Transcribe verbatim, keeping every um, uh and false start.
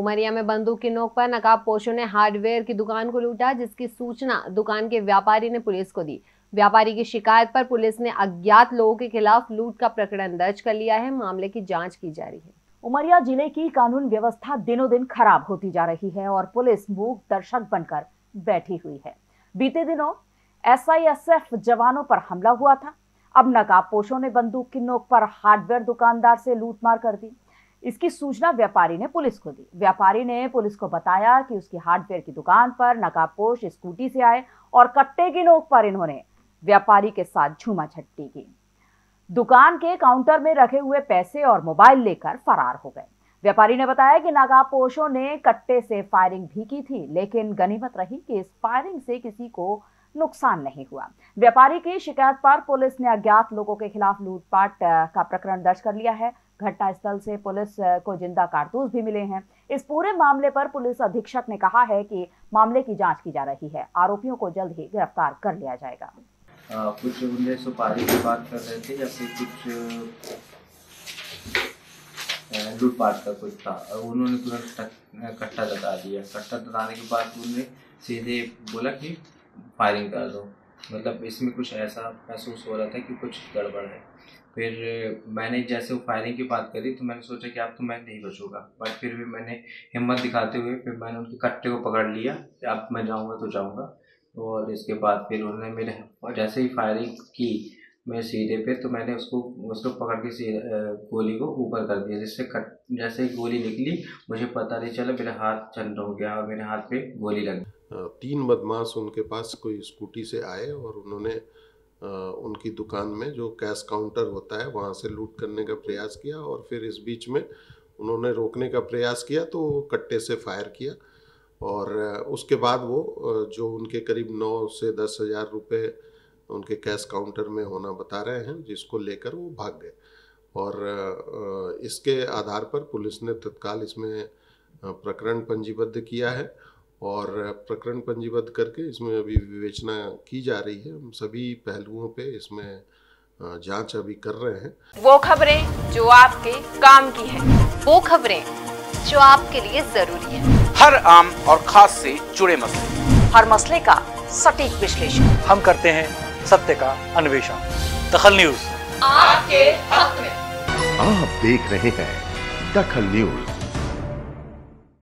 उमरिया में बंदूक की नोक पर नकाबपोशों ने हार्डवेयर की दुकान को लूटा, जिसकी सूचना दुकान के व्यापारी ने पुलिस को दी। व्यापारी की शिकायत पर पुलिस ने अज्ञात लोगों के खिलाफ लूट का प्रकरण दर्ज कर लिया है। मामले की जांच की जा रही है। उमरिया जिले की कानून व्यवस्था दिनों दिन खराब होती जा रही है और पुलिस मूक दर्शक बनकर बैठी हुई है। बीते दिनों एस आई एस एफ जवानों पर हमला हुआ था। अब नकाबपोशों ने बंदूक की नोक पर हार्डवेयर दुकानदार से लूटमार कर दी। इसकी सूचना व्यापारी ने पुलिस को दी। व्यापारी ने पुलिस को बताया कि उसकी हार्डवेयर की दुकान पर नकाबपोश स्कूटी से आए और कट्टे की नोक पर इन्होंने व्यापारी के साथ झूमाझटती की। दुकान के काउंटर में रखे हुए पैसे और मोबाइल लेकर फरार हो गए। व्यापारी ने बताया कि नकाबपोशों ने कट्टे से फायरिंग भी की थी, लेकिन गनीमत रही कि इस फायरिंग से किसी को नुकसान नहीं हुआ। व्यापारी की शिकायत पर पुलिस ने अज्ञात लोगों के खिलाफ लूटपाट का प्रकरण दर्ज कर लिया है। घटनास्थल से पुलिस को जिंदा कारतूस भी मिले हैं। इस पूरे मामले पर पुलिस अधीक्षक ने कहा है कि मामले की जांच की जा रही है। आरोपियों को जल्द ही गिरफ्तार कर लिया जाएगा। आ, कुछ उन्हें सुपारी की बात कर रहे थे या फिर कुछ लूटपाट का कुछ था। उन्होंने तुरंत कट्टा जता दिया। कट्टा जताने के बाद उन्होंने सीधे बोला कि फायरिंग कर दो। मतलब इसमें कुछ ऐसा महसूस हो रहा था कि कुछ गड़बड़ है। फिर मैंने जैसे वो फायरिंग की बात करी तो मैंने सोचा कि अब तो मैं नहीं बचूंगा, बट फिर भी मैंने हिम्मत दिखाते हुए फिर मैंने उनके कट्टे को पकड़ लिया। अब मैं जाऊंगा तो जाऊंगा। और इसके बाद फिर उन्होंने मेरे जैसे ही फायरिंग की मेरे सीधे पे, तो मैंने उसको उसको पकड़ के गोली को ऊपर कर दिया, जिससे कट जैसे ही गोली निकली मुझे पता नहीं चला, मेरा हाथ चंद हो गया और मेरे हाथ पे गोली लगी। तीन बदमाश उनके पास कोई स्कूटी से आए और उन्होंने उनकी दुकान में जो कैश काउंटर होता है वहाँ से लूट करने का प्रयास किया और फिर इस बीच में उन्होंने रोकने का प्रयास किया तो कट्टे से फायर किया और उसके बाद वो जो उनके करीब नौ से दस हज़ार रुपये उनके कैश काउंटर में होना बता रहे हैं, जिसको लेकर वो भाग गए। और इसके आधार पर पुलिस ने तत्काल इसमें प्रकरण पंजीबद्ध किया है और प्रकरण पंजीबद्ध करके इसमें अभी विवेचना की जा रही है। हम सभी पहलुओं पे इसमें जांच अभी कर रहे हैं। वो खबरें जो आपके काम की है, वो खबरें जो आपके लिए जरूरी है, हर आम और खास से जुड़े मसले, हर मसले का सटीक विश्लेषण हम करते हैं, सत्य का अन्वेषण। दखल न्यूज आपके हक में। आप देख रहे हैं दखल न्यूज।